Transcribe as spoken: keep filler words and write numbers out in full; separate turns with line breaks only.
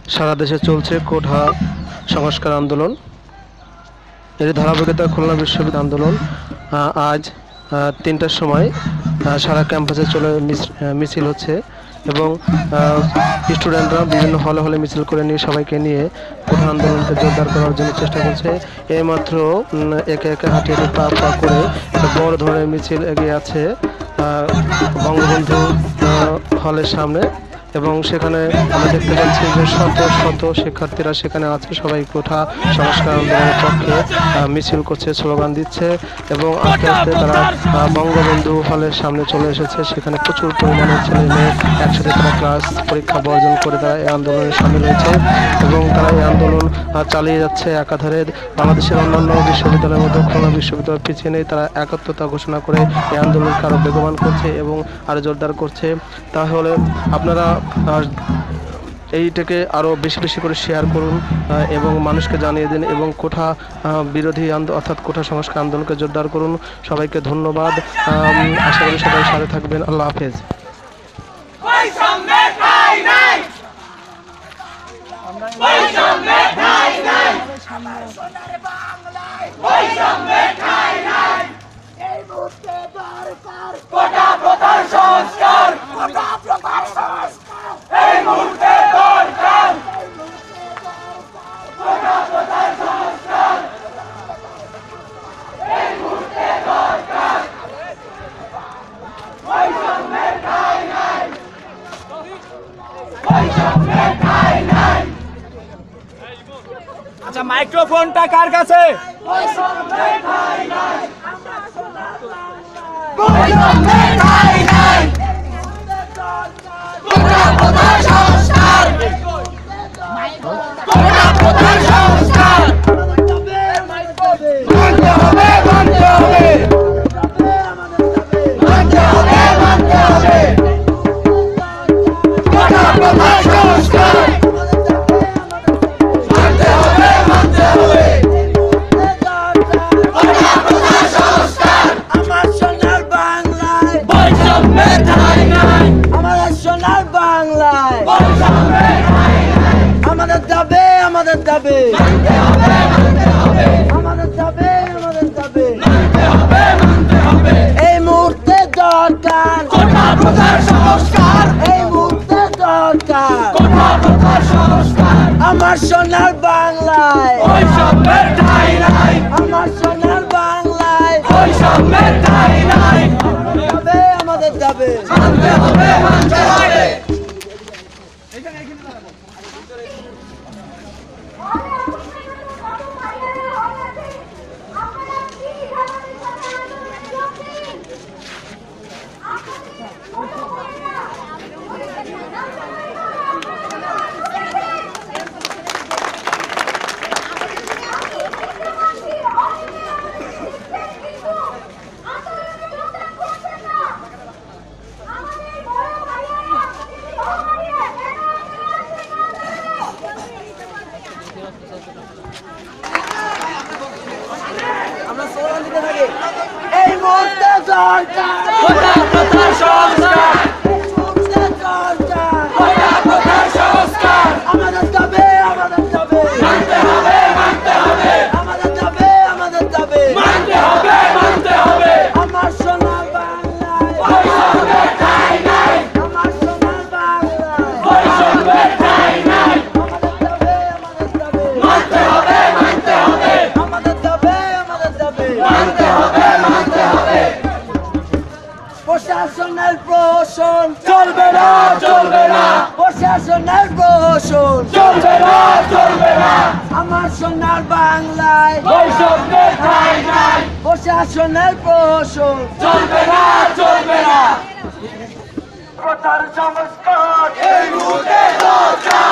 সারা দেশে চলছে কোঠা সংস্কার আন্দোলন। এর ধারাবাহিকতা খুলনা বিশ্ববিদ্যালয় আন্দোলন। আজ তিনটার সময় সারা ক্যাম্পাসে চলে মিছিল হচ্ছে এবং স্টুডেন্টরা বিভিন্ন হলে হলে মিছিল করে নিয়ে সবাইকে নিয়ে কোঠা আন্দোলনকে জোরদার করার জন্য চেষ্টা করছে। এইমাত্র একে একে হাঁটি হাঁটি পা পা করে একটা বড় ধরনের মিছিল এগিয়ে আছে বঙ্গবন্ধু হলের সামনে এবং সেখানে আমরা দেখতে পাচ্ছি যে শত শত শিক্ষার্থীরা সেখানে আছে, সবাই কোঠা সংস্কার আন্দোলনের পক্ষে মিছিল করছে, স্লোগান দিচ্ছে এবং আস্তে আস্তে তারা বঙ্গবন্ধু হলের সামনে চলে এসেছে। সেখানে প্রচুর পরিমাণে ছেলে মেয়ে একসাথে তারা ক্লাস পরীক্ষা বর্জন করে তারা এই আন্দোলনে সামিল হয়েছে এবং তারা এই আন্দোলন চালিয়ে যাচ্ছে। একাধারে বাংলাদেশের অন্যান্য বিশ্ববিদ্যালয়ের মধ্যে খুলনা বিশ্ববিদ্যালয় পিছিয়ে নেই, তারা একাত্মতা ঘোষণা করে এই আন্দোলনকে আরও বেগবান করছে এবং আরও জোরদার করছে। তাহলে আপনারা এইটাকে আরও বেশি বেশি করে শেয়ার করুন এবং মানুষকে জানিয়ে দিন এবং কোঠা বিরোধী আন্দোলন অর্থাৎ কোঠা সংস্কার আন্দোলনকে জোরদার করুন। সবাইকে ধন্যবাদ, আশা করি সবাই সাথে থাকবেন। আল্লাহ হাফেজ।
আচ্ছা, মাইক্রোফোনটা কার কাছে? আমাদের দাবি আমাদের দাবি আমাদের দাবি আমাদের দাবি এই মুহূর্তে দরকার কোঠা প্রথার সংস্কার, এই মুহূর্তে দরকার কোঠা প্রথার সংস্কার। আমার সোনার বাংলায় বৈষম্যের ঠাঁই নাই, আমার সোনার বাংলায় বৈষম্যের ঠাঁই নাই। আমাদের দাবি মানতে হবে মানতে হবে। এই মুহূর্তে দরকার কোঠা প্রথার সংস্কার, এই মুহূর্তে দরকার কোঠা প্রথার সংস্কার। আমাদের দাবি আমাদের দাবি মানতে হবে মানতে হবে, আমাদের দাবি আমাদের দাবি মানতে হবে মানতে হবে। আমার সোনার বাংলায় বৈষম্যের ঠাঁই নাই, আমার সোনার বাংলায় বৈষম্যের ঠাঁই নাই। আমাদের দাবি আমাদের দাবি মানতে হবে মানতে হবে, আমাদের দাবি আমাদের দাবি মানতে হবে মানতে হবে। প্রশাসনের প্রহসন চলবে না চলবে না, প্রশাসনের প্রহসন চলবে না চলবে না। আমার সোনার বাংলায় বৈষম্যের ঠাঁই নাই, প্রশাসনের প্রহসন চলবে না চলবে না। প্রচার সংস্কার এই মুহূর্তে দরকার।